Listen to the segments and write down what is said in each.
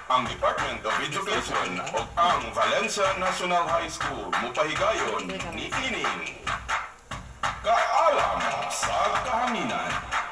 Ang Department of Education o ang Valencia National High School mupahigayon ni Ining. Kaalam sa kahanginan.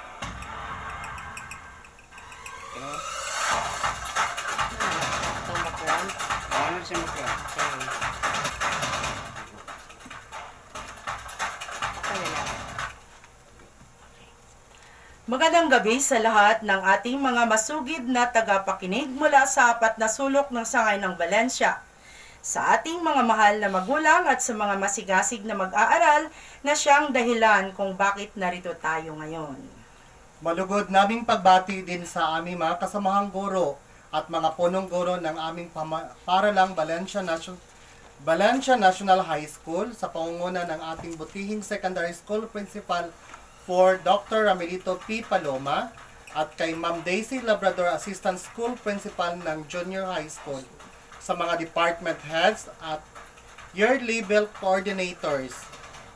Magandang gabi sa lahat ng ating mga masugid na tagapakinig mula sa apat na sulok ng sangay ng Valencia. Sa ating mga mahal na magulang at sa mga masigasig na mag-aaral na siyang dahilan kung bakit narito tayo ngayon. Malugod naming pagbati din sa aming mga kasamahang guro at mga punong guro ng aming paralang Valencia National High School sa pangunguna ng ating butihing secondary school principal for Dr. Ramelito P. Paloma at kay Ma'am Daisy Labrador, Assistant School Principal ng Junior High School, sa mga department heads at year level coordinators.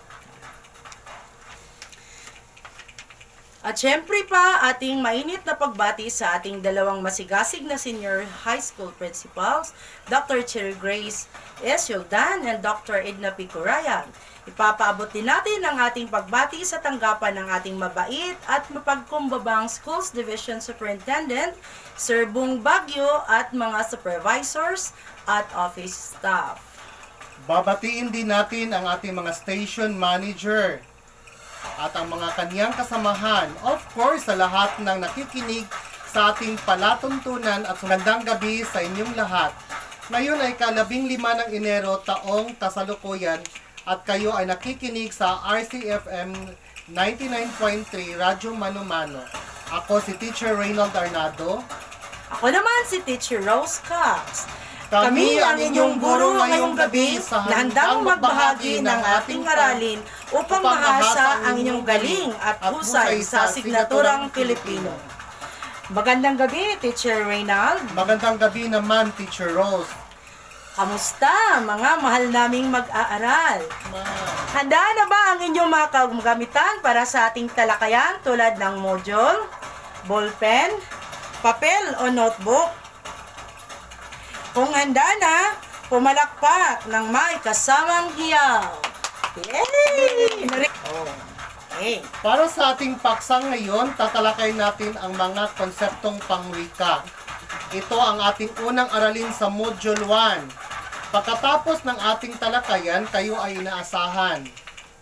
At syempre pa, ating mainit na pagbati sa ating dalawang masigasig na senior high school principals, Dr. Cherry Grace S. Yoldan and Dr. Edna P. Curayan. Ipapaabot din natin ang ating pagbati sa tanggapan ng ating mabait at mapagkumbabang Schools Division Superintendent, Sir Bung Bagyo at mga supervisors at office staff. Babatiin din natin ang ating mga station manager at ang mga kaniyang kasamahan. Of course, sa lahat ng nakikinig sa ating palatuntunan at magandang gabi sa inyong lahat. Ngayon ay ka-15 ng Enero taong kasalukuyan at kayo ay nakikinig sa RCFM 99.3 Radyo Mano Mano. Ako si Teacher Reynald Arnado. Ako naman si Teacher Rose Cox. Kami ang inyong guro ngayong gabi na handang magbahagi ng ating aralin upang mahasa ang inyong galing at husay sa asignaturang Filipino. Magandang gabi, Teacher Reynald. Magandang gabi naman, Teacher Rose. Kamusta, mga mahal naming mag-aaral? Handa na ba ang inyong mga kagamitan para sa ating talakayan tulad ng module, ballpen, papel o notebook? Kung handa na, pumalakpak ng may kasamang hiyaw. Yay! Okay. Para sa ating paksang ngayon, tatalakay natin ang mga konseptong pangwika. Ito ang ating unang aralin sa Module 1. Pagkatapos ng ating talakayan, kayo ay inaasahan.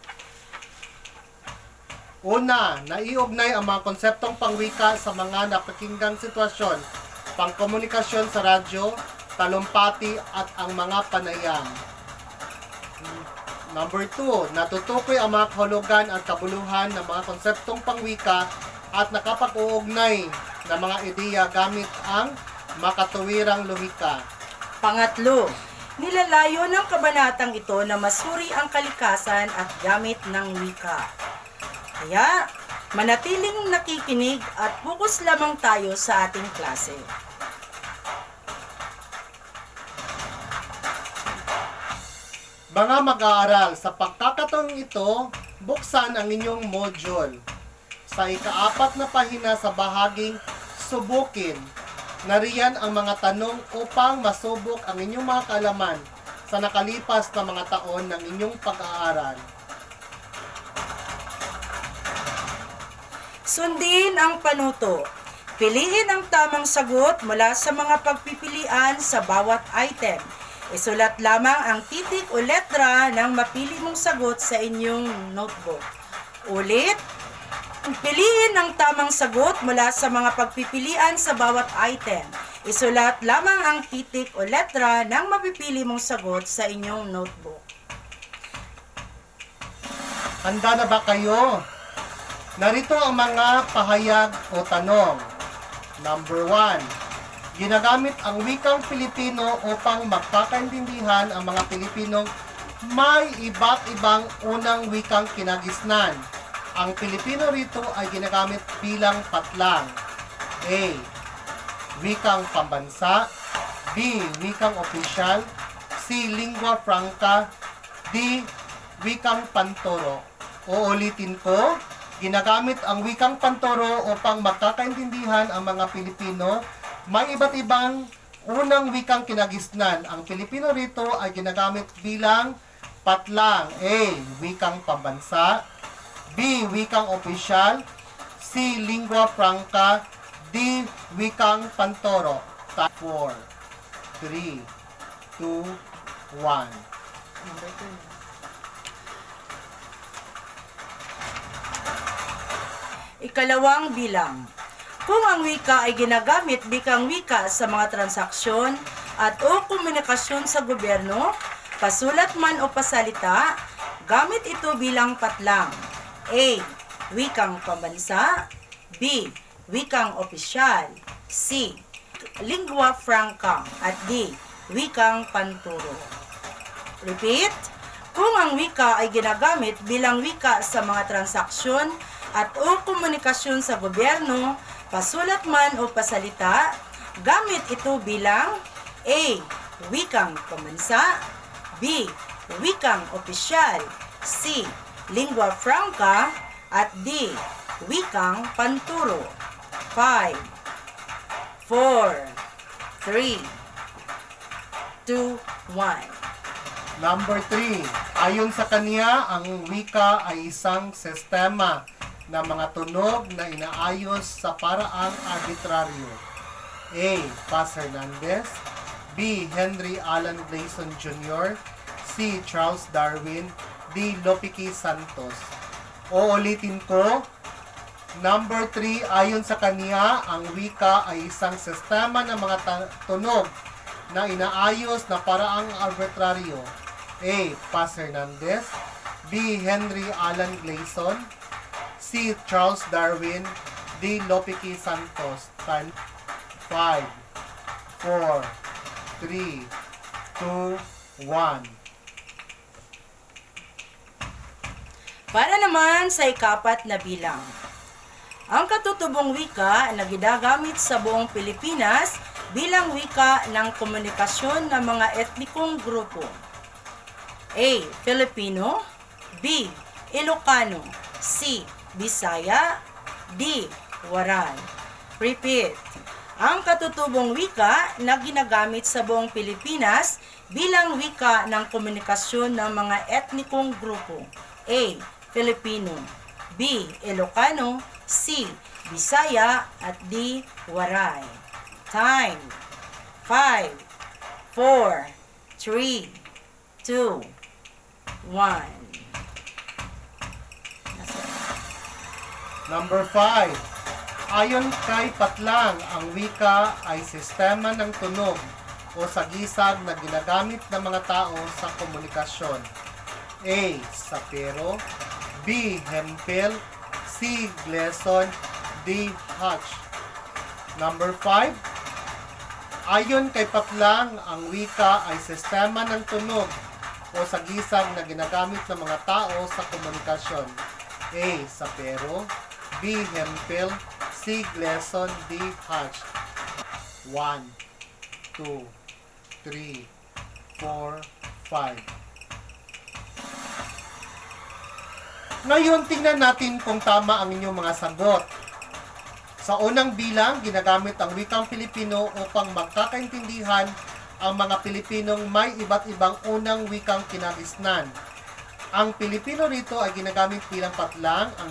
Una, naiugnay ang mga konseptong pangwika sa mga napakinggang sitwasyon, pangkomunikasyon sa radyo, talumpati at ang mga panayam. Number 2, natutukoy ang mga kahulugan at kabuluhan ng mga konseptong pangwika at nakapag-uugnay ng mga ideya gamit ang makatuwirang lohika. Pangatlo, nilalayo ng kabanatang ito na masuri ang kalikasan at gamit ng wika. Kaya, manatiling nakikinig at fokus lamang tayo sa ating klase. Mga mag-aaral, sa pagkakataong ito, buksan ang inyong module. Sa ika-4 na pahina sa bahaging subukin, nariyan ang mga tanong upang masubok ang inyong mga kaalaman sa nakalipas na mga taon ng inyong pag-aaral. Sundin ang panuto. Piliin ang tamang sagot mula sa mga pagpipilian sa bawat item. Isulat lamang ang titik o letra ng mapili mong sagot sa inyong notebook. Ulit, piliin ang tamang sagot mula sa mga pagpipilian sa bawat item. Isulat lamang ang titik o letra ng mapipili mong sagot sa inyong notebook. Handa na ba kayo? Narito ang mga pahayag o tanong. Number 1. Ginagamit ang wikang Pilipino upang magkakaintindihan ang mga Pilipinong may iba't ibang unang wikang kinagisnan. Ang Pilipino rito ay ginagamit bilang patlang. A. Wikang pambansa. B. Wikang opisyal. C. Lingua franca. D. Wikang pantoro. Uulitin ko, ginagamit ang wikang pantoro upang magkakaintindihan ang mga Pilipino may iba't ibang unang wikang kinagisnan. Ang Pilipino rito ay ginagamit bilang patlang. A. Wikang pambansa. B. Wikang opisyal. C. Lingua franca. D. Wikang pantoro. 4, 3, 2, 1. Number 2. Ikalawang bilang. Kung ang wika ay ginagamit bikang wika sa mga transaksyon at o komunikasyon sa gobyerno, pasulat man o pasalita, gamit ito bilang patlang. A. Wikang pambansa. B. Wikang opisyal. C. Lingua franca. At D. Wikang panturo. Repeat. Kung ang wika ay ginagamit bilang wika sa mga transaksyon at o komunikasyon sa gobyerno, pasulat man o pasalita, gamit ito bilang A. Wikang pambansa. B. Wikang opisyal. C. Lingua franca. At D. Wikang panturo. 5, 4, 3, 2, 1. Number 3. Ayon sa kanya, ang wika ay isang sistema ng mga tunog na inaayos sa paraang arbitraryo. A. Paz Hernandez. B. Henry Alan Gleason Jr. C. Charles Darwin. D. Lopiki Santos. Uulitin ko. Number 3, ayon sa kanya, ang wika ay isang sistema ng mga tunog na inaayos na paraang arbitraryo. A. Paz Hernandez. B. Henry Alan Gleason. C. Charles Darwin. D. Lopiki Santos. Time 5, 4, 3, 2, 1. Para naman sa ikapat na bilang. Ang katutubong wika na ginagamit sa buong Pilipinas bilang wika ng komunikasyon ng mga etnikong grupo. A. Filipino. B. Ilocano. C. Bisaya. D. Waray. Repeat. Ang katutubong wika na ginagamit sa buong Pilipinas bilang wika ng komunikasyon ng mga etnikong grupo. A. Filipino. B. Ilocano. C. Bisaya. At D. Waray. Time. 5, 4, 3, 2, 1. Number 5. Ayon kay Patlang, ang wika ay sistema ng tunog o sagisag na ginagamit ng mga tao sa komunikasyon. A. Sapero. B. Hempel. C. Gleason. D. Hutch. Number 5. Ayon kay Patlang, ang wika ay sistema ng tunog o sagisag na ginagamit ng mga tao sa komunikasyon. A. Sapero. B. Hempel. C. Gleason. D. Hutch. 1, 2, 3, 4, 5. Ngayon, tingnan natin kung tama ang inyong mga sagot. Sa unang bilang, ginagamit ang wikang Pilipino upang magkakaintindihan ang mga Pilipinong may iba't ibang unang wikang kinagisnan. Ang Pilipino rito ay ginagamit bilang patlang. Ang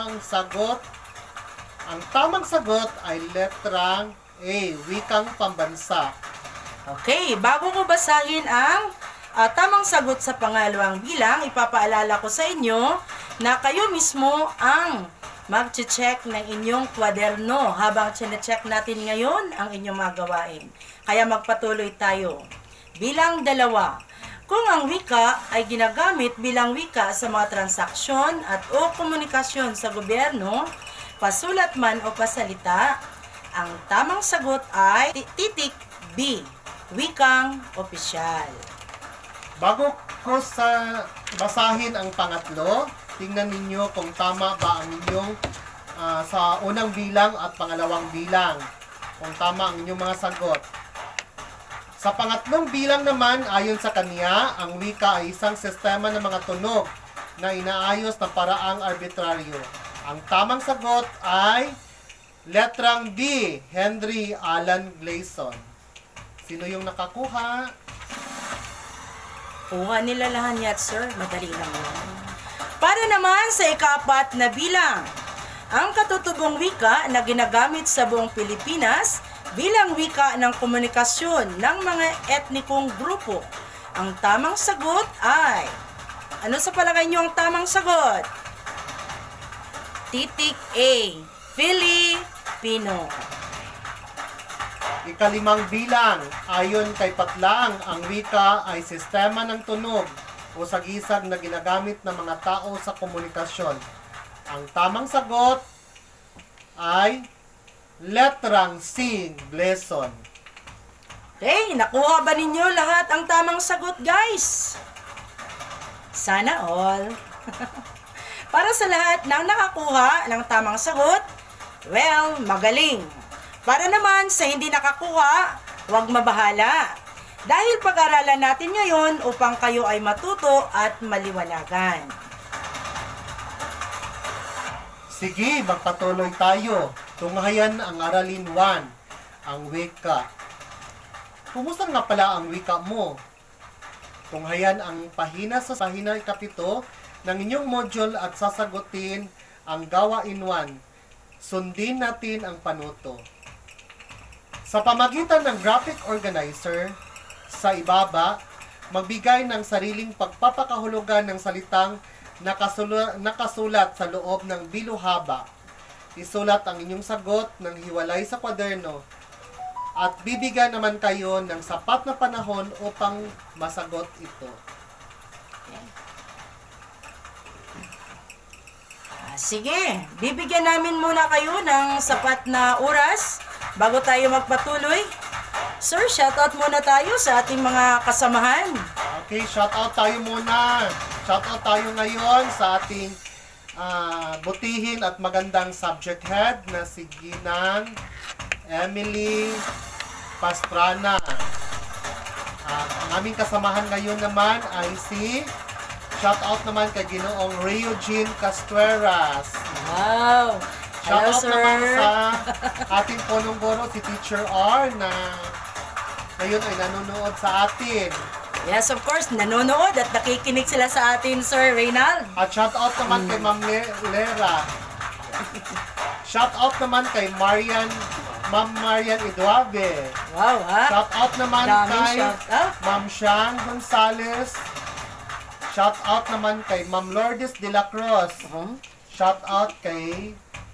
tamang sagot ay letrang A, wikang pambansa. Okay, bago ko basahin ang tamang sagot sa pangalawang bilang, ipapaalala ko sa inyo na kayo mismo ang mag-check ng inyong kwaderno habang chine-check natin ngayon ang inyong mga gawain. Kaya magpatuloy tayo. Bilang 2. Kung ang wika ay ginagamit bilang wika sa mga transaksyon at o komunikasyon sa gobyerno, pasulat man o pasalita, ang tamang sagot ay titik B, wikang opisyal. Bago ko basahin ang pangatlo, tingnan ninyo kung tama ba ang inyong sa unang bilang at pangalawang bilang. Kung tama ang inyong mga sagot. Sa pangatlong bilang naman, ayon sa kanya, ang wika ay isang sistema ng mga tunog na inaayos na paraang arbitraryo. Ang tamang sagot ay letrang B, Henry Alan Gleason. Sino yung nakakuha? Kuha nila lahat yan, sir. Madali lang yan. Para naman sa ika-4 na bilang, ang katutubong wika na ginagamit sa buong Pilipinas bilang wika ng komunikasyon ng mga etnikong grupo. Ang tamang sagot ay... Ano sa palagay niyo ang tamang sagot? Titik A. Filipino. Ika-5 bilang, ayon kay Patlang, ang wika ay sistema ng tunog o sagisag na ginagamit ng mga tao sa komunikasyon. Ang tamang sagot ay letrang C. Bleson. Okay, nakuha ba ninyo lahat ang tamang sagot, guys? Sana all. Para sa lahat ng nakakuha ng tamang sagot, well, magaling. Para naman sa hindi nakakuha, huwag mabahala. Dahil pag-aralan natin ngayon upang kayo ay matuto at maliwanagan. Sige, magpatuloy tayo. Tunghayan ang aralin 1, ang wika. Kumusta nga pala ang wika mo? Tunghayan ang pahina sa pahina 7 ng inyong module at sasagutin ang gawain 1. Sundin natin ang panuto. Sa pamagitan ng graphic organizer, sa ibaba, magbigay ng sariling pagpapakahulugan ng salitang nakasulat sa loob ng biluhaba. Isulat ang inyong sagot ng hiwalay sa kwaderno at bibigyan naman kayo ng sapat na panahon upang masagot ito. Sige, bibigyan namin muna kayo ng sapat na oras bago tayo magpatuloy. Sir, shoutout muna tayo sa ating mga kasamahan. Okay, shoutout tayo muna. Shoutout tayo ngayon sa ating butihin at magandang subject head na si Ginang Emily Pastrana. Ang aming kasamahan ngayon naman ay si shoutout naman kay Ginoong Rio Jean Castueras. Wow! Hello, Shoutout sir! naman sa ating punong guro, si Teacher R, na ngayon ay nanonood sa atin. Yes, of course, nanonood at nakikinig sila sa atin, Sir Reynald. At shoutout naman kay Ma'am Lera. Shoutout naman kay Ma'am Marian Eduave. Wow, ha? Shoutout naman Daming kay shoutout. Ma'am Shang Gonzales. Shoutout naman kay Ma'am Lourdes de la Cruz. Shoutout kay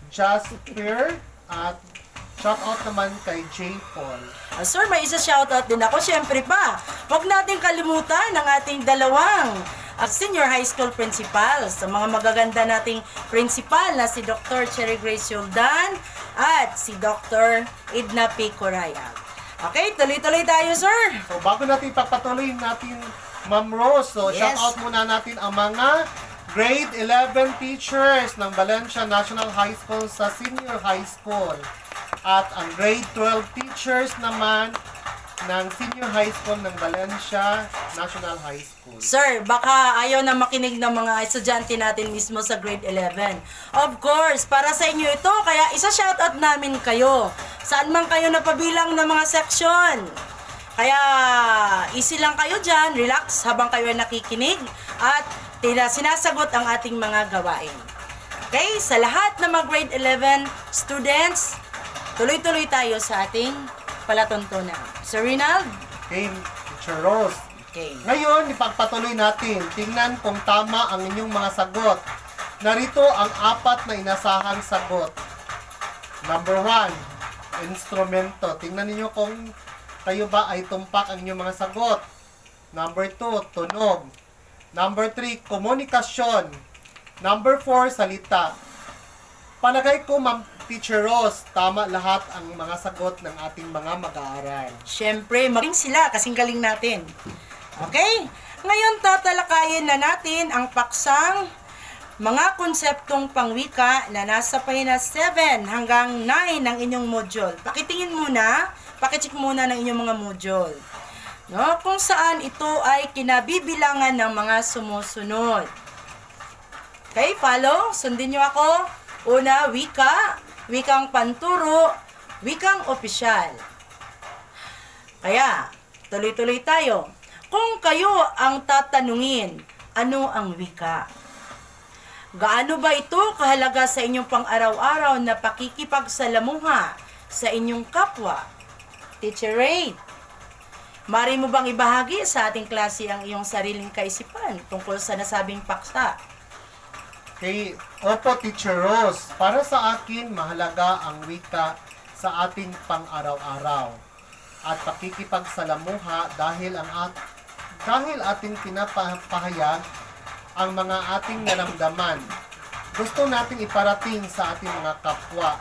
Jasper at shoutout naman kay J. Paul. Sir, may isa shoutout din ako. Siyempre pa, huwag natin kalimutan ang ating dalawang senior high school principals. Sa mga magaganda nating principal na si Dr. Cherry Grace Yoldan at si Dr. Edna P. Coraya. Okay, tuloy-tuloy tayo, sir. So, bago natin ipagpatuloy natin, Ma'am Rose, so Yes. shoutout muna natin ang mga grade 11 teachers ng Valencia National High School sa senior high school. At ang grade 12 teachers naman ng senior high school ng Valencia National High School. Sir, baka ayaw na makinig ng mga estudyante natin mismo sa grade 11. Of course, para sa inyo ito, kaya isa-shoutout namin kayo. Saan man kayo napabilang ng mga section. Kaya easy lang kayo dyan, relax habang kayo nakikinig at sinasagot ang ating mga gawain. Okay, sa lahat ng mga grade 11 students, tuloy-tuloy tayo sa ating palatuntunan. Sir Rinald? Okay, Teacher Rose. Okay. Ngayon, ipagpatuloy natin. Tingnan kung tama ang inyong mga sagot. Narito ang 4 na inasahang sagot. Number 1, instrumento. Tingnan niyo kung kayo ba ay tumpak ang inyong mga sagot. Number 2, tunog. Number 3, komunikasyon. Number 4, salita. Palagay ko, Ma'am Teacher Rose, tama lahat ang mga sagot ng ating mga mag-aaral. Siyempre, magaling sila kasing galing natin. Okay? Ngayon, tatalakayin na natin ang paksang mga konseptong pangwika na nasa pahina 7 hanggang 9 ng inyong module. Pakitingin muna, pakicheck muna ng inyong mga module. No? Kung saan ito ay kinabibilangan ng mga sumusunod. Okay, follow? Sundin nyo ako. Una, wika, wikang panturo, wikang opisyal. Kaya, tuloy-tuloy tayo. Kung kayo ang tatanungin, ano ang wika? Gaano ba ito kahalaga sa inyong pang-araw-araw na pakikipagsalamuha sa inyong kapwa? Teacher Ray, mari mo bang ibahagi sa ating klase ang iyong sariling kaisipan tungkol sa nasabing paksa? Okay, opo Teacher Rose, para sa akin mahalaga ang wika sa ating pang-araw-araw at pakikipagsalamuha dahil ating pinapahayag ang mga ating naramdaman. Gusto nating iparating sa ating mga kapwa.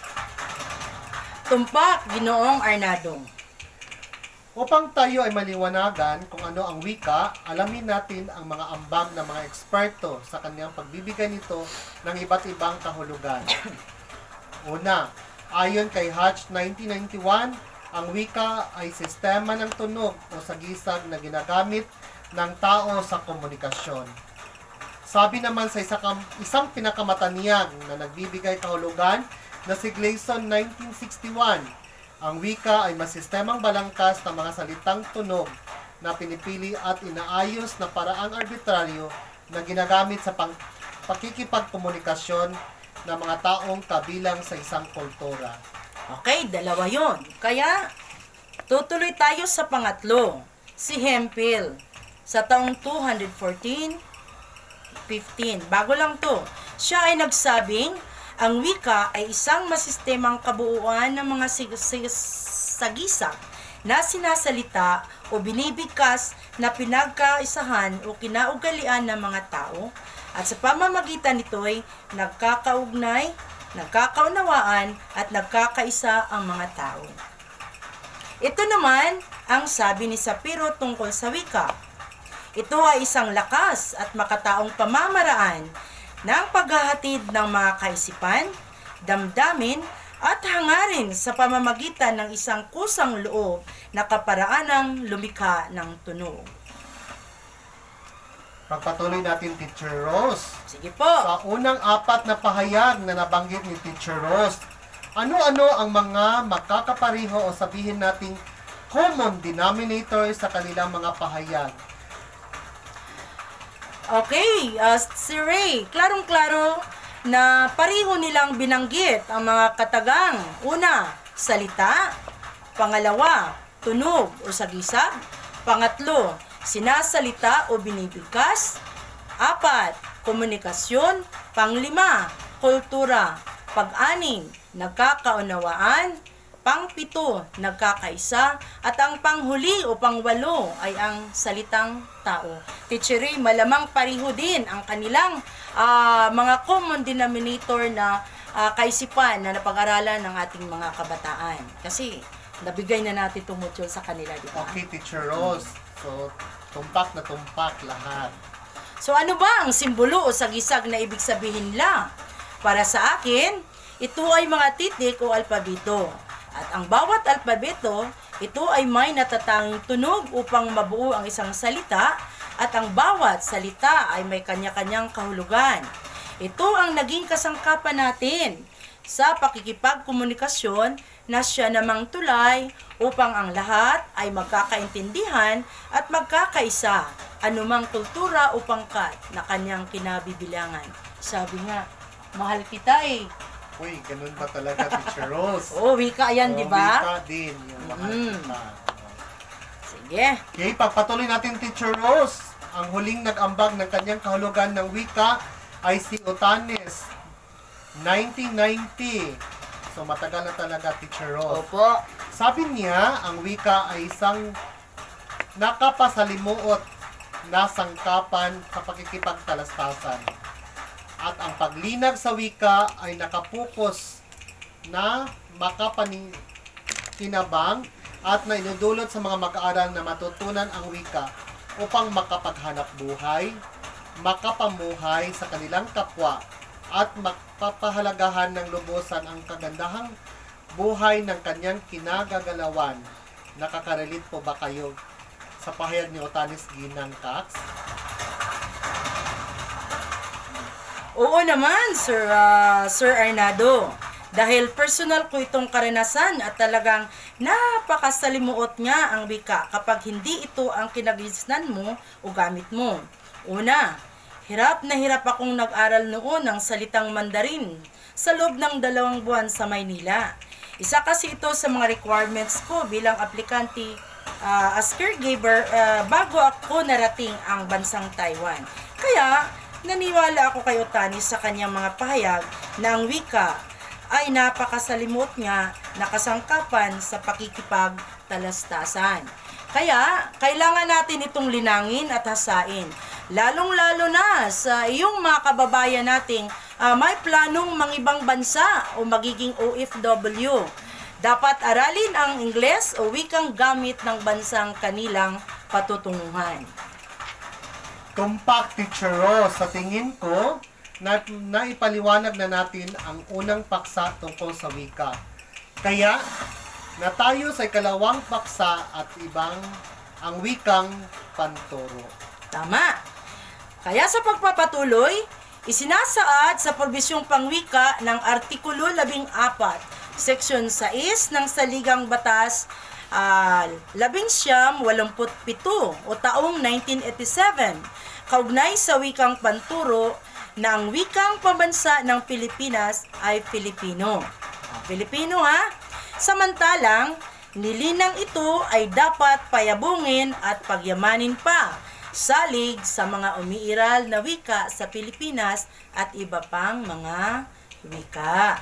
Tumpak, Ginoong Arnado. Upang tayo ay maliwanagan kung ano ang wika, alamin natin ang mga ambag ng mga eksperto sa kanyang pagbibigay nito ng iba't ibang kahulugan. Una, ayon kay Hatch 1991, ang wika ay sistema ng tunog o sagisag na ginagamit ng tao sa komunikasyon. Sabi naman sa isang pinakamatanyag na nagbibigay kahulugan na si Gleason 1961, ang wika ay masistemang balangkas ng mga salitang tunog na pinipili at inaayos na paraang arbitraryo na ginagamit sa pakikipagkomunikasyon ng mga taong kabilang sa isang kultura. Okay, dalawa yon. Kaya, tutuloy tayo sa pangatlo. Si Hemphill, sa taong 214, 15. Bago lang to. Siya ay nagsabing, ang wika ay isang masistemang kabuuan ng mga sagisag na sinasalita o binibigkas na pinagkaisahan o kinaugalian ng mga tao at sa pamamagitan nito'y nagkakaugnay, nagkakaunawaan at nagkakaisa ang mga tao. Ito naman ang sabi ni Sapiro tungkol sa wika. Ito ay isang lakas at makataong pamamaraan ng paghahatid ng mga kaisipan, damdamin at hangarin sa pamamagitan ng isang kusang loob na kaparaanang lumikha ng tunog. Pagpatuloy natin, Teacher Rose. Sige po. Sa unang apat na pahayag na nabanggit ni Teacher Rose, ano-ano ang mga magkakapareho o sabihin nating common denominator sa kanilang mga pahayag? Okay, si Ray, klarong-klaro na pareho nilang binanggit ang mga katagang. Una, salita. Pangalawa, tunog o sagisag. Pangatlo, sinasalita o binibigkas. Apat, komunikasyon. Panglima, kultura. Pang-anim, nagkakaunawaan. Pang-pito, nagkakaisa. At ang panghuli o pangwalo ay ang salitang tao. Teacher Ray, malamang pareho din ang kanilang mga common denominator na kaisipan na napag-aralan ng ating mga kabataan. Kasi nabigay na natin itong module sa kanila, di ba? Okay, Teacher Rose. So, tumpak na tumpak lahat. So ano ba ang simbolo o sagisag na ibig sabihin nila? Para sa akin, ito ay mga titik o alpabito. At ang bawat alpabeto, ito ay may natatanging tunog upang mabuo ang isang salita at ang bawat salita ay may kanya-kanyang kahulugan. Ito ang naging kasangkapan natin sa pakikipagkomunikasyon na siya namang tulay upang ang lahat ay magkakaintindihan at magkakaisa anumang kultura o pangkat na kanyang kinabibilangan. Sabi nga, mahal kita eh. Uy, ganun ba talaga, Teacher Rose? Oo, wika yan, di ba? Wika din, yung mahal kita. Sige. Okay, pagpatuloy natin, Teacher Rose. Ang huling nag-ambag ng kanyang kahulugan ng wika ay si Otanes, 1990. So, matagal na talaga, Teacher Rose. Opo. Sabi niya, ang wika ay isang nakapasalimuot na sangkapan sa pakikipagtalastasan. At ang paglinag sa wika ay nakapokus na makapakinabang at na inudulot sa mga mag-aaral na matutunan ang wika upang makapaghanap buhay, makapamuhay sa kanilang kapwa, at mapapahalagahan ng lubusan ang kagandahang buhay ng kanyang kinagagalawan. Nakaka-relate po ba kayo sa pahayag ni Otanes Ginang Cax? Oo naman, Sir Arnado. Dahil personal ko itong karanasan at talagang Napakasalimuot nga ang wika kapag hindi ito ang kinagisnan mo o gamit mo. Una, hirap na hirap akong nag-aral noon ng salitang Mandarin sa loob ng 2 buwan sa Maynila. Isa kasi ito sa mga requirements ko bilang aplikante as caregiver bago ako narating ang bansang Taiwan. Kaya, naniwala ako kay Otani sa kanyang mga pahayag na ang wika ay napakasalimot nga na kasangkapan sa pakikipagtalastasan. Kaya, kailangan natin itong linangin at hasain, lalong-lalo na sa iyong mga kababayan nating may planong mangibang bansa o magiging OFW. Dapat aralin ang Ingles o wikang gamit ng bansang kanilang patutunguhan. Tumpak, Teacher Rose, sa tingin ko, naipaliwanag na natin ang unang paksa tungkol sa wika. Kaya, na tayo sa ikalawang paksa at ang wikang panturo. Tama! Kaya sa pagpapatuloy, isinasaad sa probisyong pangwika ng Artikulo 14, Seksyon 6 ng Saligang Batas 1987 o taong 1987, kaugnay sa wikang panturo na ang wikang pambansa ng Pilipinas ay Filipino. Filipino ha? Samantalang, nilinang ito ay dapat payabungin at pagyamanin pa, salig sa mga umiiral na wika sa Pilipinas at iba pang mga wika.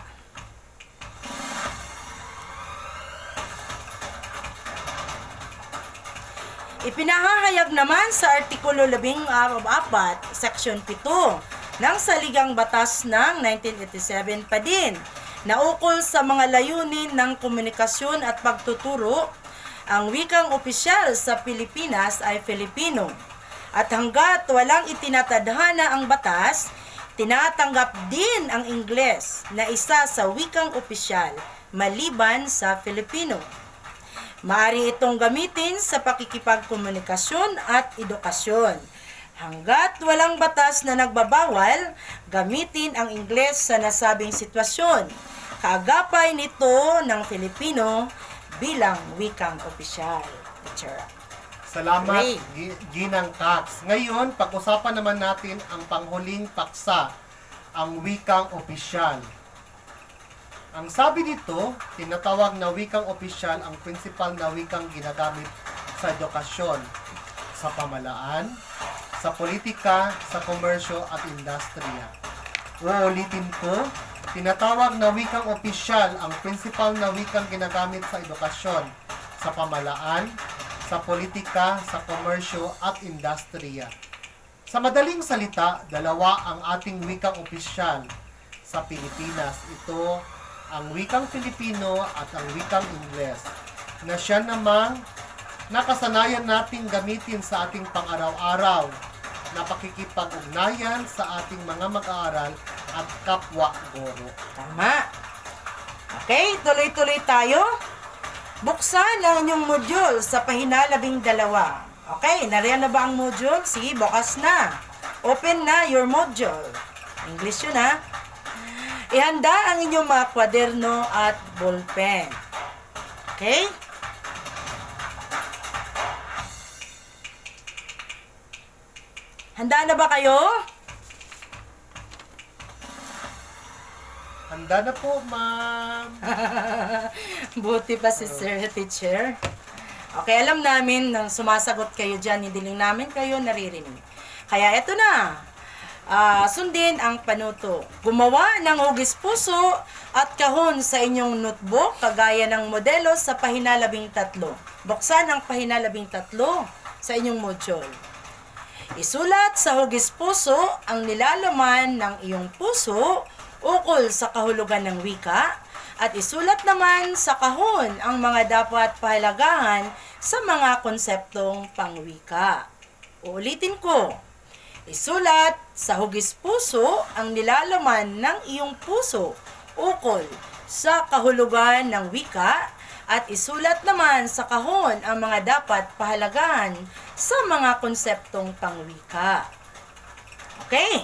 Ipinahahayag naman sa Artikulo 14, Seksyon 7 ng Saligang Batas ng 1987 pa din, na ukol sa mga layunin ng komunikasyon at pagtuturo, ang wikang opisyal sa Pilipinas ay Filipino. At hanggat walang itinatadhana ang batas, tinatanggap din ang Ingles na isa sa wikang opisyal maliban sa Filipino. Maaari itong gamitin sa pakikipagkomunikasyon at edukasyon. Hanggat walang batas na nagbabawal, gamitin ang Ingles sa nasabing sitwasyon. Kaagapay nito ng Filipino bilang wikang opisyal. Teacher. Salamat, Ray. Ginang Cax. Ngayon, pag-usapan naman natin ang panghuling paksa, ang wikang opisyal. Ang sabi dito, tinatawag na wikang opisyal ang principal na wikang ginagamit sa edukasyon, sa pamalaan, sa politika, sa komersyo at industriya. Uulitin ko, tinatawag na wikang opisyal ang principal na wikang ginagamit sa edukasyon, sa pamalaan, sa politika, sa komersyo at industriya. Sa madaling salita, dalawa ang ating wikang opisyal sa Pilipinas. Ito ang wikang Filipino at ang wikang Ingles, na siya namang nakasanayan nating gamitin sa ating pang-araw-araw na pakikipag-ugnayan sa ating mga mag-aaral at kapwa-guro. Tama. Okay, tuloy-tuloy tayo. Buksan ang inyong module sa pahina 12. Okay, nariyan na ba ang module? Sige, bukas na. Open na your module. English yun ha. Ihanda ang inyong mga kwaderno at ballpen. Okay? Handa na ba kayo? Handa na po, ma'am. Buti pa si Sir Teacher. Okay, alam namin nang sumasagot kayo dyan, hindi lang namin kayo naririnig. Kaya eto na. Sundin ang panuto. Gumawa ng hugis puso at kahon sa inyong notebook kagaya ng modelo sa pahina 13. Buksan ang pahina 13 sa inyong module. Isulat sa hugis puso ang nilalaman ng iyong puso ukol sa kahulugan ng wika at isulat naman sa kahon ang mga dapat pahalagahan sa mga konseptong pangwika. Uulitin ko. Isulat sa hugis puso ang nilalaman ng iyong puso ukol sa kahulugan ng wika at isulat naman sa kahon ang mga dapat pahalagahan sa mga konseptong pangwika. Okay?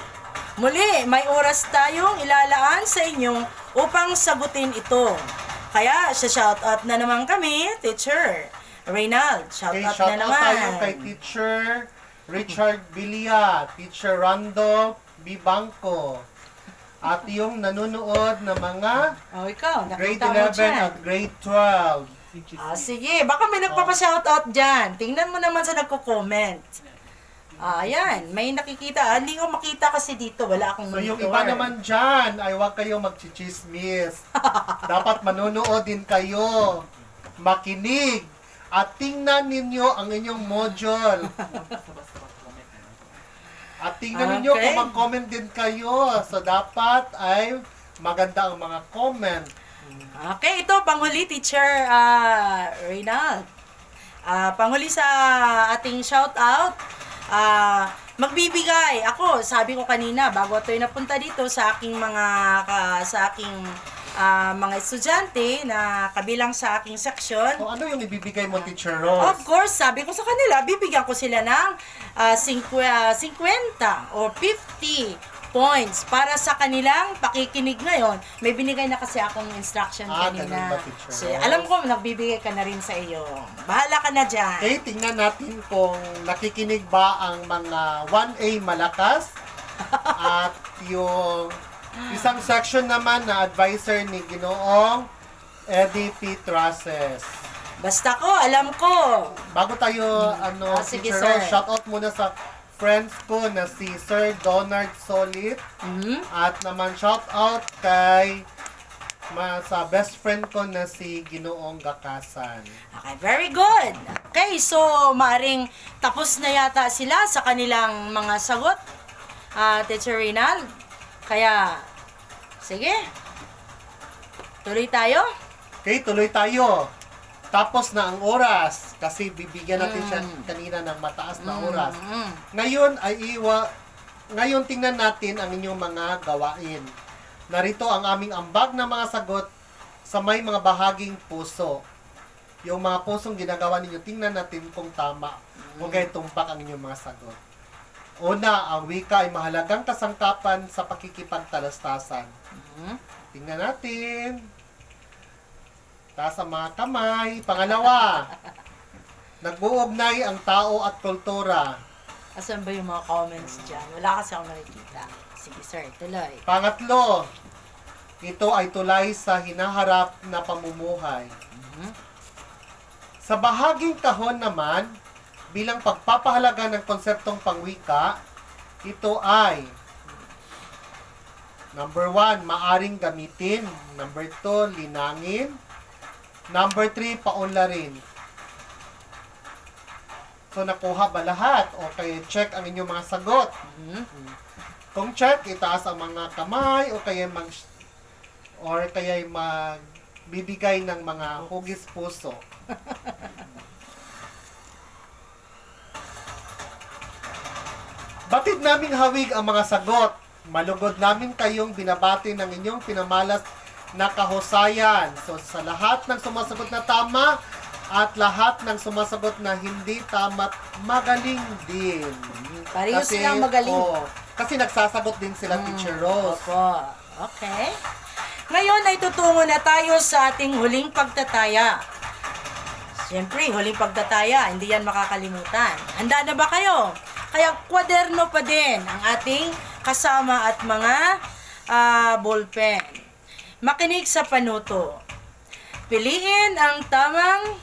Muli, may oras tayong ilalaan sa inyo upang sagutin ito. Kaya, shoutout na naman kami, Teacher Reynald. Okay, Shoutout shout na out tayo naman. kay Teacher Richard Bilia, Teacher Randolph Bibanco, at yung nanonood na mga Oh, ikaw, grade nakita mo 11 dyan. at grade 12. Sige, baka may nagpapa-shoutout dyan. Tingnan mo naman sa nagko-comment. Ayan, may nakikita. Hindi ko makita kasi dito. Wala akong So yung monitor. iba naman dyan ay huwag kayo magchichismis. Dapat manonood din kayo, makinig, at tingnan ninyo ang inyong module. At tingnan ninyo Okay. kung mag-comment din kayo. So dapat ay maganda ang mga comment. Okay, ito, panghuli, Teacher Reynald. Panghuli sa ating shoutout, magbibigay ako, sabi ko kanina, bago ito napunta dito sa aking mga estudyante na kabilang sa aking section. So ano yung ibibigay mo, Teacher Rose? Of course, sabi ko sa kanila, bibigyan ko sila ng 50 o 50 points para sa kanilang pakikinig ngayon. May binigay na kasi akong instruction Ganun kanina. ba, Teacher So, Rose? alam ko, nagbibigay ka na rin sa iyo. Bahala ka na dyan. Okay, tingnan natin kung nakikinig ba ang mga 1A malakas at yung isang section naman na advisor ni Ginoong Eddie P. Traces. Basta ko, alam ko. Bago tayo, sige, Teacher sir. Rose, shoutout muna sa friends ko na si Sir Donald Solit at naman shoutout kay sa best friend ko na si Ginoong Gakasan. Okay, very good. Okay, so maaring tapos na yata sila sa kanilang mga sagot, Teacher Reynald. Kaya, sige, tuloy tayo. Okay, tuloy tayo. Tapos na ang oras kasi bibigyan natin siya kanina ng mataas na oras. Ngayon ngayon tingnan natin ang inyong mga gawain. Narito ang aming ambag na mga sagot sa may mga bahaging puso. Yung mga pusong ginagawa ninyo, tingnan natin kung tama. Kung kayo tumpak ang inyong mga sagot. Una, ang wika ay mahalagang kasangkapan sa pakikipagtalastasan. Tingnan natin. Taas ang mga kamay. Pangalawa, nag-uugnay ang tao at kultura. Asan ba yung mga comments dyan? Wala kasi ako nakikita. Sige sir, tuloy. Pangatlo, ito ay tulay sa hinaharap na pamumuhay. Sa bahaging kahon naman, bilang pagpapahalaga ng konseptong pangwika, ito ay number 1, maaring gamitin. Number 2, linangin. Number 3, paunlarin. So, nakuha ba lahat? Okay, check ang inyong mga sagot. Kung check, itaas ang mga kamay o kaya magbibigay ng mga hugis puso. Batid naming hawig ang mga sagot. Malugod namin kayong binabati ng inyong pinamalas na kahusayan. So, sa lahat ng sumasagot na tama at lahat ng sumasagot na hindi tama't magaling din. Pareho silang magaling. Kasi nagsasagot din sila, Teacher Rose. Opo. Okay. Ngayon ay tutungo na tayo sa ating huling pagtataya. Siyempre, huling pagtataya, hindi yan makakalimutan. Handa na ba kayo? Kaya kwaderno pa din ang ating kasama at mga ballpen. Makinig sa panuto. Piliin ang tamang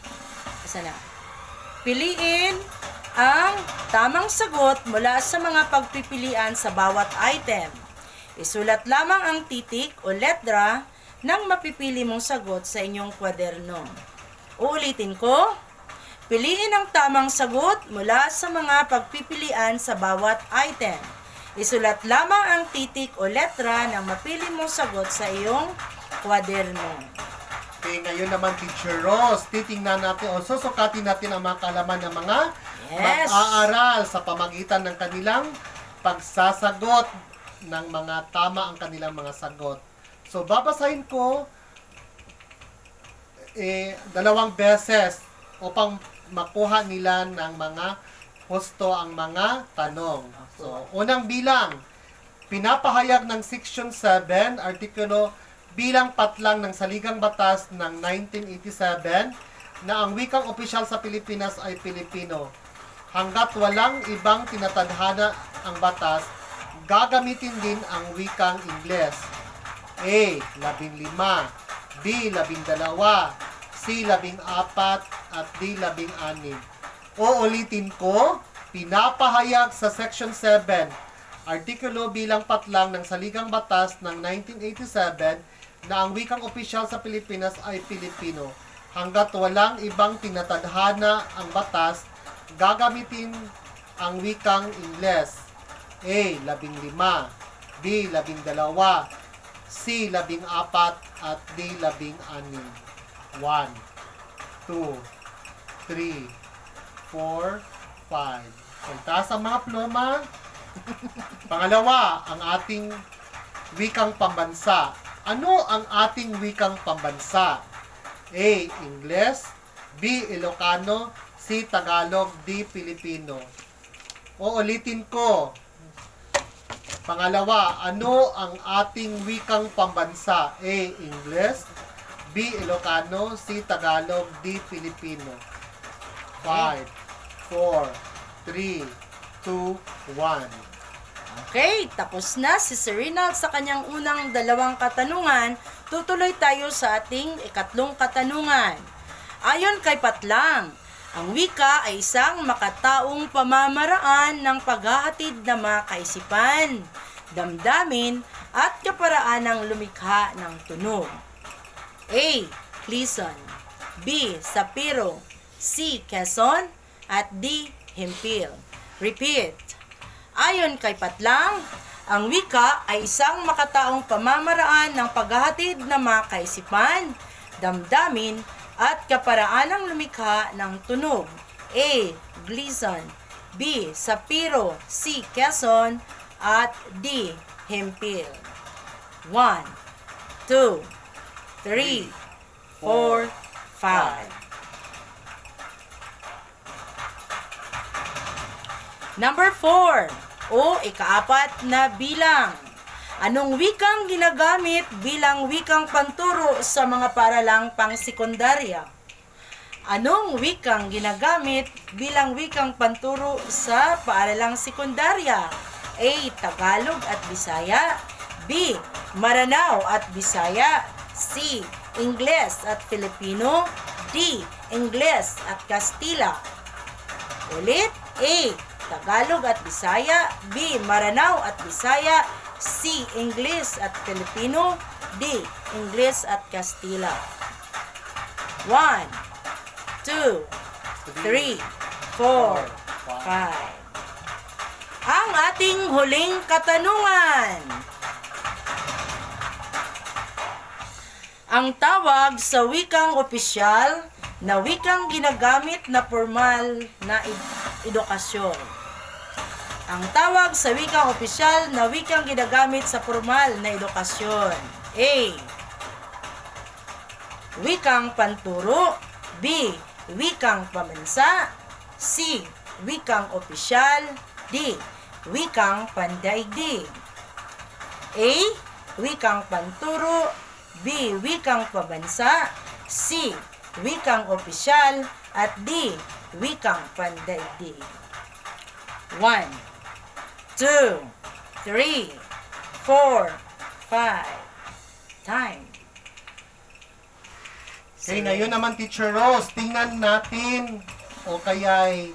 Piliin ang tamang sagot mula sa mga pagpipilian sa bawat item. Isulat lamang ang titik o letra ng mapipili mong sagot sa inyong kwaderno. Uulitin ko, piliin ang tamang sagot mula sa mga pagpipilian sa bawat item. Isulat lamang ang titik o letra ng mapili mong sagot sa iyong kwaderno. Okay, ngayon naman, Teacher Rose, titingnan natin o susukatin natin ang mga kalaman ng mga mag-aaral sa pamagitan ng kanilang pagsasagot ng mga tama ang kanilang mga sagot. So, babasahin ko 2 beses upang makuha nila ng mga husto ang mga tanong. So, unang bilang, pinapahayag ng Section 7, Artikulo bilang patlang ng Saligang Batas ng 1987 na ang wikang opisyal sa Pilipinas ay Pilipino. Hanggat walang ibang tinatadhana ang batas, gagamitin din ang wikang Ingles. A. 15, B. 12, C. 14, at D. 16. Uulitin ko, pinapahayag sa Section 7, Artikulo bilang patlang ng Saligang Batas ng 1987 na ang wikang opisyal sa Pilipinas ay Pilipino. Hanggat walang ibang tinatadhana ang batas, gagamitin ang wikang Ingles. A. 15, B. 12, C. 14, at D. 16. 1, 2, 3, 4, 5. Taas ang mga pluma. Pangalawa, ang ating wikang pambansa. Ano ang ating wikang pambansa? A. Ingles, B. Ilocano, C. Tagalog, D. Filipino. Uulitin ko. Pangalawa, ano ang ating wikang pambansa? A. Ingles, B. Ilocano, C. Tagalog, D. Filipino. 5, 4, 3, 2, 1. Okay, tapos na si Sir Rinald sa kanyang unang dalawang katanungan. Tutuloy tayo sa ating ikatlong katanungan. Ayon kay Patlang, ang wika ay isang makataong pamamaraan ng paghahatid ng mga kaisipan, damdamin, at kaparaanang lumikha ng tunog. A. Quezon, B. Sapiro, C. Quezon, at D. Himpil. Repeat. Ayon kay Patlang, ang wika ay isang makataong pamamaraan ng paghahatid ng mga kaisipan, damdamin, at kaparaanang lumikha ng tunog. A. Quezon, B. Sapiro, C. Quezon, at D. Himpil. 1, 2, 3, 4, 5. Number 4. O ikaapat na bilang. Anong wikang ginagamit bilang wikang panturo sa mga paaralang pangsekundarya? Anong wikang ginagamit bilang wikang panturo sa paaralang sekundarya? A. Tagalog at Bisaya, B. Maranao at Bisaya, C. Ingles at Filipino, D. Ingles at Kastila. Ulit, A. Tagalog at Bisaya, B. Maranao at Bisaya, C. Ingles at Filipino, D. Ingles at Kastila. 1, 2, 3, 4, 5. Ang ating huling katanungan. Ang tawag sa wikang opisyal na wikang ginagamit na formal na edukasyon. Ang tawag sa wikang opisyal na wikang ginagamit sa formal na edukasyon. A. Wikang panturo, B. Wikang pambansa, C. Wikang opisyal, D. Wikang pandaigdig. A. Wikang panturo, B. Wikang pambansa, C. Wikang opisyal, at D. Wikang pandaigdig. 1, 2, 3, 4, 5. Time. Okay, ngayon naman Teacher Rose, tingnan natin o kaya'y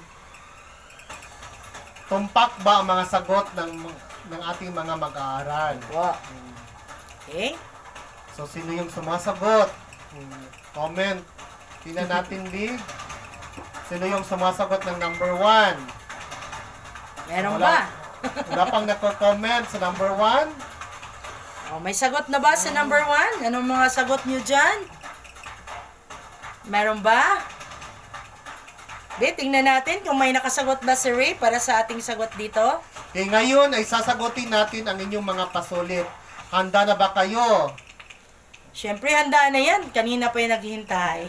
tumpak ba ang mga sagot ng ating mga mag-aaral. Wow. Okay. So, sino yung sumasagot? Comment. Tingnan natin, Lee. Sino yung sumasagot ng number 1? Meron ba? Wala pang nagko-comment sa number 1? Oh, may sagot na ba sa number 1? Anong mga sagot nyo dyan? Meron ba? Di, tingnan natin kung may nakasagot ba si Ray para sa ating sagot dito. Okay, ngayon ay sasagutin natin ang inyong mga pasulit. Handa na ba kayo? Siyempre, handa na yan. Kanina pa yung naghihintay.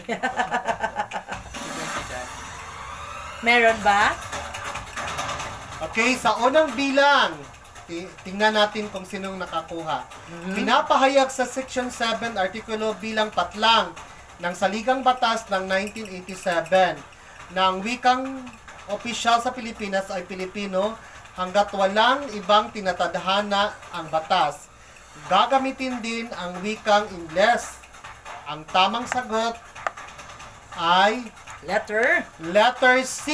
Meron ba? Okay, sa unang bilang, tingnan natin kung sinong nakakuha. Pinapahayag sa Section 7, Artikulo bilang patlang ng Saligang Batas ng 1987 na ang wikang opisyal sa Pilipinas ay Pilipino hanggat walang ibang tinatadhana ang batas. Gagamitin din ang wikang Ingles. Ang tamang sagot ay letter C,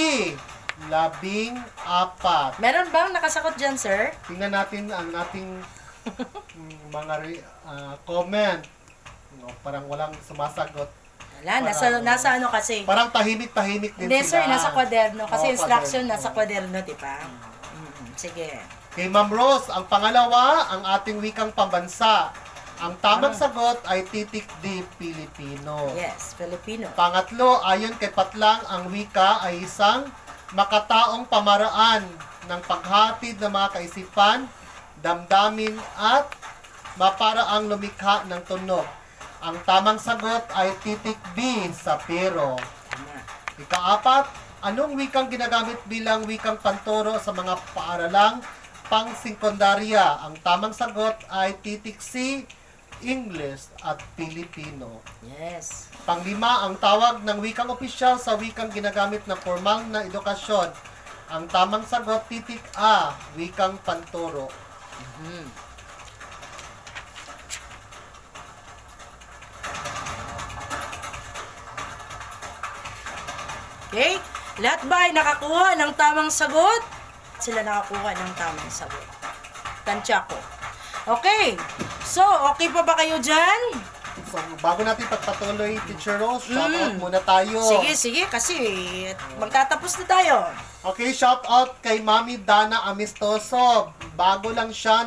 14. Meron bang nakasagot dyan, sir? Tingnan natin ang ating mga comment. No, parang walang sumasagot. Wala, nasa ano kasi. Parang tahimik-tahimik din Hindi, sir, sila. nasa kwaderno. Kasi Oo, instruction kwaderno. nasa kwaderno, di ba? Sige. Kay Ma'am Rose, ang pangalawa, ang ating wikang pambansa. Ang tamang sagot ay titik D, Pilipino. Yes, Filipino. Pangatlo, ayon kay Patlang, ang wika ay isang makataong pamaraan ng paghatid ng mga kaisipan, damdamin at maparaang lumikha ng tunog. Ang tamang sagot ay titik B, Sapiro. Tama. Ikaapat, anong wikang ginagamit bilang wikang panturo sa mga paaralang pang-sekundarya? Ang tamang sagot ay titik C, English at Filipino. Yes. Panglima, ang tawag ng wikang opisyal sa wikang ginagamit na formal na edukasyon. Ang tamang sagot, titik A, wikang panturo. Okay? Lahat ba ay nakakuha ng tamang sagot? Sila nakakuha ng tamang sagot. Tansya ko. Okay. So, okay pa ba kayo dyan? So, bago natin pagpatuloy, Teacher Rose, shoutout muna tayo. Sige, kasi magtatapos na tayo. Okay, shoutout kay Mami Dana Amistoso. Bago lang siya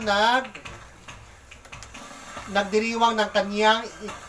nagdiriwang ng kanyang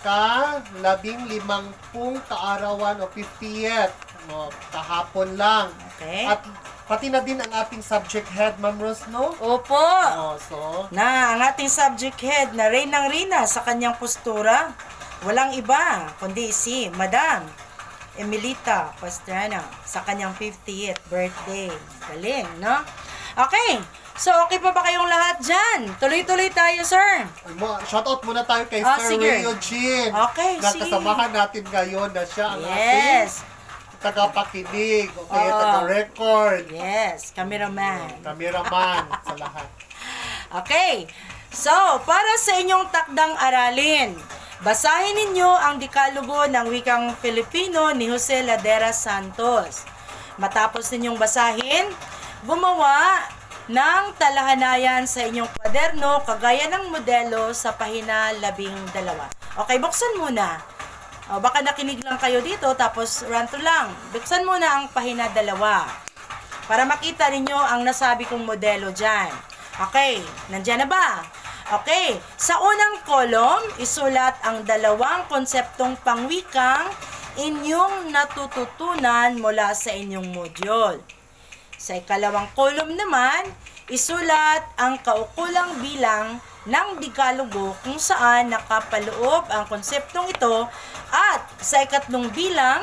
ika-15 kaarawan o 50th. No, kahapon lang. Okay. At pati na din ang ating subject head, Ma'am Rose, no? Opo. So, Ang ating subject head na reynang-rina sa kanyang postura, walang iba kundi si Madam Emilita Pastrana sa kanyang 50th birthday. Galing, no? Okay. So, okay pa ba kayong lahat dyan? Tuloy-tuloy tayo, sir. shoutout muna tayo kay Sir Sige. Ray Eugene. Okay, na sige. kasamahan natin ngayon na siya ang Yes. ating tagapakinig, okay, Oo. taga-record, Yes, cameraman. cameraman sa lahat. Okay. So, para sa inyong takdang aralin, basahin ninyo ang dekalogo ng wikang Filipino ni Jose Ladera Santos. Matapos ninyong basahin, gumawa ng talahanayan sa inyong kwaderno kagaya ng modelo sa pahina 12. Okay, buksan muna. Baka nakinig lang kayo dito tapos ranto lang. Buksan muna ang pahina 2 para makita ninyo ang nasabi kong modelo dyan. Okay, nandyan na ba? Okay, sa unang kolom, isulat ang dalawang konseptong pangwikang inyong natututunan mula sa inyong module. Sa ikalawang kolom naman, isulat ang kaukulang bilang ng dekalogo kung saan nakapaloob ang konseptong ito at sa ikatlong bilang,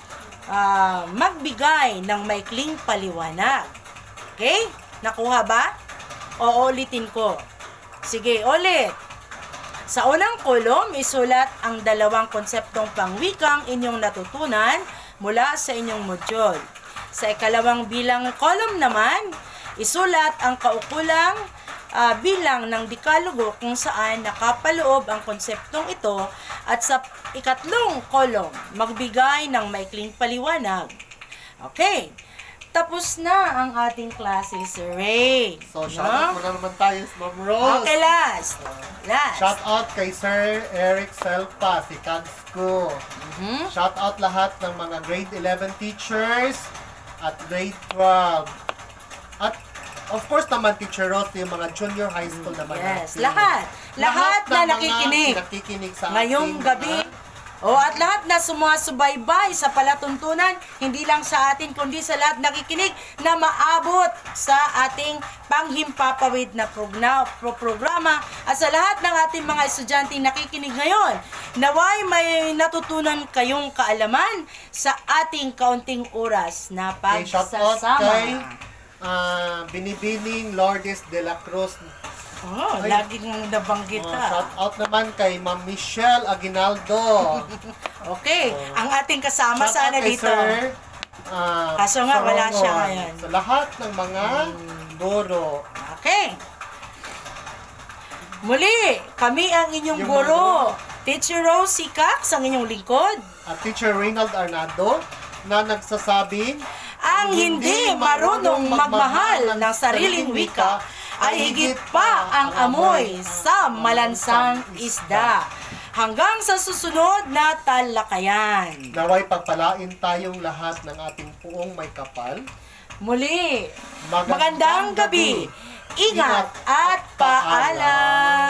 magbigay ng maikling paliwanag. Okay? Nakuha ba? O ulitin ko. Sige, ulit. Sa unang kolom, isulat ang dalawang konseptong pangwikang inyong natutunan mula sa inyong module. Sa ikalawang bilang kolom naman, isulat ang kaukulang bilang ng dekalogo kung saan nakapaloob ang konseptong ito at sa ikatlong kolom, magbigay ng maikling paliwanag. Okay, tapos na ang ating klase, Sir Ray. So, shoutout muna naman tayo sa Ma'am Rose. Okay, last. Shoutout kay Sir Eric Selpa, si Kagsco. Shoutout lahat ng mga grade 11 teachers at grade 12. At of course naman, Teacher Rose, yung mga junior high school naman. Yes, natin. lahat na ng mga nakikinig sa ngayong ating gabi. At lahat na sumusubaybay sa palatuntunan, hindi lang sa atin, kundi sa lahat nakikinig na maabot sa ating panghimpapawid na programa at sa lahat ng ating mga estudyante nakikinig ngayon. Naway may natutunan kayong kaalaman sa ating kaunting oras na shoutout pagsasama. kay Binibining Lourdes de la Cruz. Oh, Ay. laging nabanggit Shout ha. out naman kay Ma'am Michelle Aguinaldo. Okay, ang ating kasama Shout sana out kay dito. Sir, Kaso nga, wala Sorongon. siya ngayon. Sa lahat ng mga guro. Okay. Muli, kami ang inyong Yung guro. Teacher Rosie Cax, ang inyong lingkod. At Teacher Reynald Arnado na nagsasabing Ang hindi marunong magmahal ng sariling wika ay higit pa ang amoy sa malansang isda. Hanggang sa susunod na talakayan. naway pagpalain tayong lahat ng ating puong may kapal. Muli, magandang gabi. Ingat at paalam.